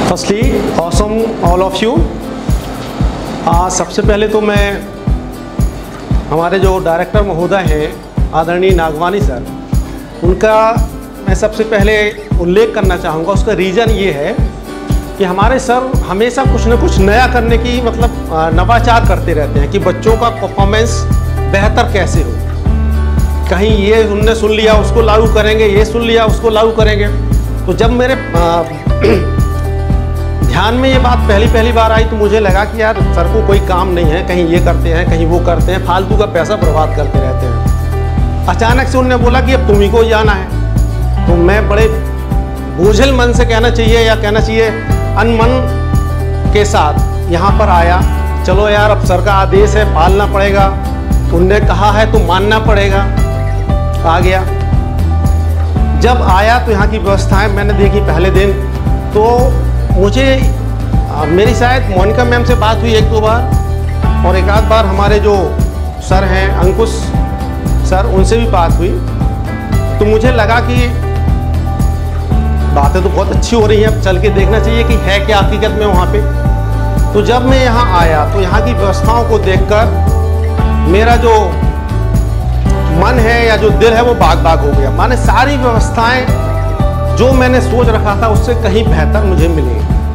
Firstly awesome all of you. सबसे पहले तो मैं हमारे जो डायरेक्टर महोदय हैं आदरणीय नागवानी सर, उनका मैं सबसे पहले उल्लेख करना चाहूँगा। उसका रीज़न ये है कि हमारे सर हमेशा कुछ न कुछ नया करने की नवाचार करते रहते हैं कि बच्चों का परफॉर्मेंस बेहतर कैसे हो। कहीं ये उनने सुन लिया उसको लागू करेंगे, ये सुन लिया उसको लागू करेंगे। तो जब मेरे ध्यान में ये बात पहली बार आई तो मुझे लगा कि यार सर को कोई काम नहीं है, कहीं ये करते हैं कहीं वो करते हैं, फालतू का पैसा बर्बाद करते रहते हैं। अचानक से उन्होंने बोला कि अब तुम ही को जाना है। तो मैं बड़े बोझल मन से कहना चाहिए या कहना चाहिए अनमन के साथ यहाँ पर आया। चलो यार अब सर का आदेश है, पालना पड़ेगा, उनने कहा है तो मानना पड़ेगा। आ गया। जब आया तो यहाँ की व्यवस्थाएं मैंने देखी पहले दिन, तो मुझे मेरी शायद मोनिका मैम से बात हुई एक दो बार, और एक आध बार हमारे जो सर हैं अंकुश सर, उनसे भी बात हुई। तो मुझे लगा कि बातें तो बहुत अच्छी हो रही हैं, अब चल के देखना चाहिए कि है क्या हकीकत में वहाँ पे। तो जब मैं यहाँ आया तो यहाँ की व्यवस्थाओं को देखकर मेरा जो मन है या जो दिल है वो बाग बाग हो गया। माने सारी व्यवस्थाएं जो मैंने सोच रखा था उससे कहीं बेहतर मुझे मिली।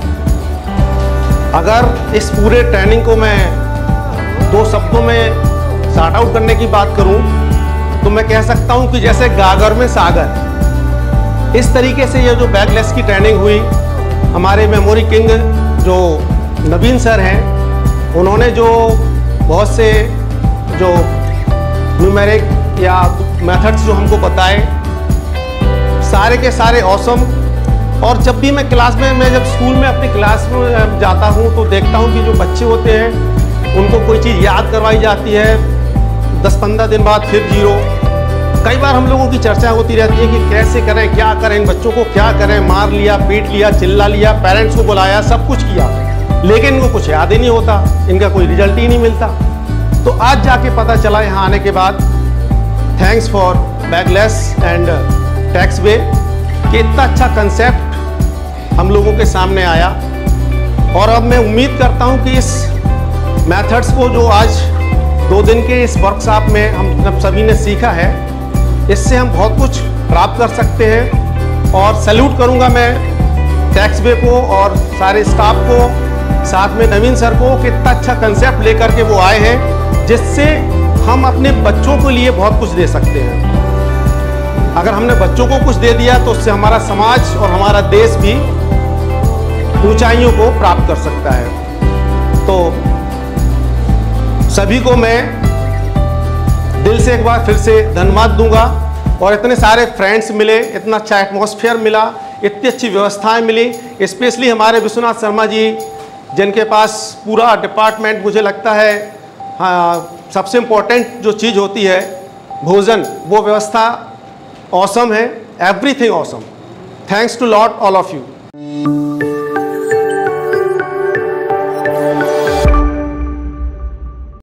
अगर इस पूरे ट्रेनिंग को मैं दो शब्दों में शॉर्ट आउट करने की बात करूं तो मैं कह सकता हूं कि जैसे गागर में सागर। इस तरीके से ये जो बैकलेस की ट्रेनिंग हुई, हमारे मेमोरी किंग जो नवीन सर हैं, उन्होंने जो बहुत से जो न्यूमेरिक या मेथड्स जो हमको बताए, सारे के सारे ऑसम। और जब भी मैं क्लास में, मैं जब स्कूल में अपनी क्लास में जाता हूँ तो देखता हूँ कि जो बच्चे होते हैं उनको कोई चीज़ याद करवाई जाती है, 10-15 दिन बाद फिर जीरो। कई बार हम लोगों की चर्चा होती रहती है कि कैसे करें, क्या करें, इन बच्चों को क्या करें। मार लिया, पीट लिया, चिल्ला लिया, पेरेंट्स को बुलाया, सब कुछ किया, लेकिन इनको कुछ याद ही नहीं होता, इनका कोई रिजल्ट ही नहीं मिलता। तो आज जाके पता चला यहाँ आने के बाद, thanks for backless and taxway, कि इतना अच्छा कंसेप्ट हम लोगों के सामने आया। और अब मैं उम्मीद करता हूं कि इस मेथड्स को जो आज 2 दिन के इस वर्कशॉप में हम सभी ने सीखा है, इससे हम बहुत कुछ प्राप्त कर सकते हैं। और सैल्यूट करूंगा मैं टैक्सवे को और सारे स्टाफ को, साथ में नवीन सर को, कि इतना अच्छा कंसेप्ट लेकर के वो आए हैं, जिससे हम अपने बच्चों के लिए बहुत कुछ दे सकते हैं। अगर हमने बच्चों को कुछ दे दिया तो उससे हमारा समाज और हमारा देश भी ऊंचाइयों को प्राप्त कर सकता है। तो सभी को मैं दिल से एक बार फिर से धन्यवाद दूंगा। और इतने सारे फ्रेंड्स मिले, इतना अच्छा एटमॉस्फेयर मिला, इतनी अच्छी व्यवस्थाएं मिली, स्पेशली हमारे विश्वनाथ शर्मा जी, जिनके पास पूरा डिपार्टमेंट, मुझे लगता है सबसे इम्पोर्टेंट जो चीज़ होती है भोजन, वो व्यवस्था ऑसम है। Everything awesome. Thanks to lot all of you.